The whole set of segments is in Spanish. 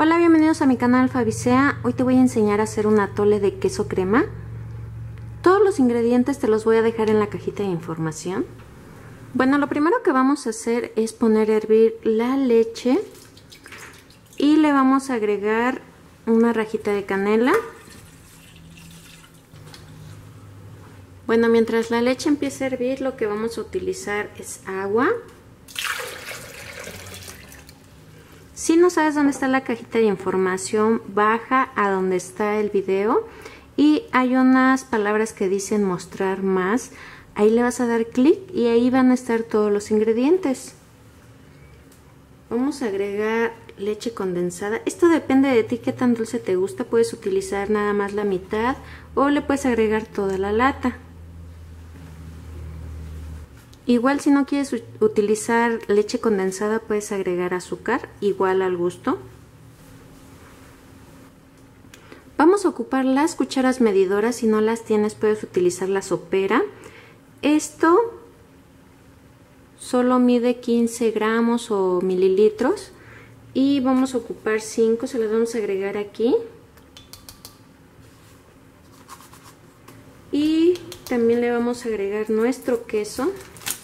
Hola, bienvenidos a mi canal Fabicea. Hoy te voy a enseñar a hacer un atole de queso crema. Todos los ingredientes te los voy a dejar en la cajita de información. Bueno, lo primero que vamos a hacer es poner a hervir la leche y le vamos a agregar una rajita de canela. Bueno, mientras la leche empiece a hervir, lo que vamos a utilizar es agua. Si no sabes dónde está la cajita de información, baja a donde está el video y hay unas palabras que dicen mostrar más. Ahí le vas a dar clic y ahí van a estar todos los ingredientes. Vamos a agregar leche condensada. Esto depende de ti, qué tan dulce te gusta. Puedes utilizar nada más la mitad o le puedes agregar toda la lata. Igual si no quieres utilizar leche condensada, puedes agregar azúcar, igual al gusto. Vamos a ocupar las cucharas medidoras. Si no las tienes, puedes utilizar la sopera. Esto solo mide 15 gramos o mililitros. Y vamos a ocupar 5, se las vamos a agregar aquí. Y también le vamos a agregar nuestro queso.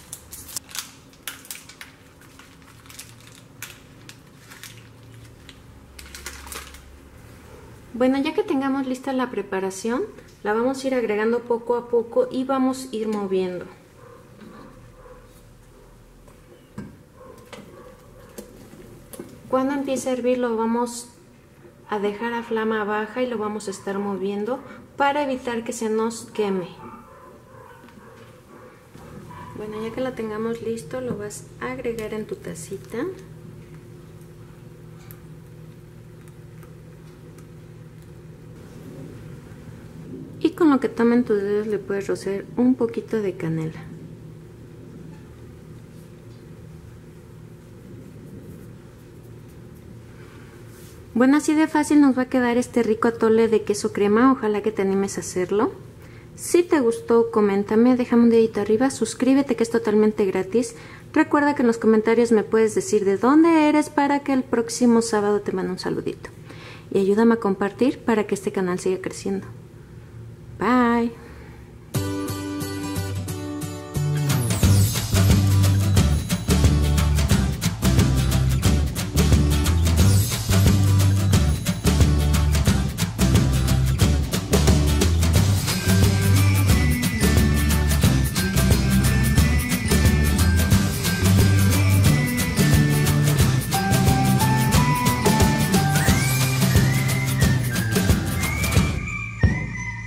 Bueno, ya que tengamos lista la preparación, la vamos a ir agregando poco a poco y vamos a ir moviendo. Cuando empiece a hervir lo vamos a dejar a flama baja y lo vamos a estar moviendo para evitar que se nos queme. Bueno, ya que lo tengamos listo, lo vas a agregar en tu tacita. Y con lo que tomen tus dedos le puedes rociar un poquito de canela. Bueno, así de fácil nos va a quedar este rico atole de queso crema. Ojalá que te animes a hacerlo. Si te gustó, coméntame, déjame un dedito arriba, suscríbete que es totalmente gratis. Recuerda que en los comentarios me puedes decir de dónde eres para que el próximo sábado te mande un saludito. Y ayúdame a compartir para que este canal siga creciendo. Bye.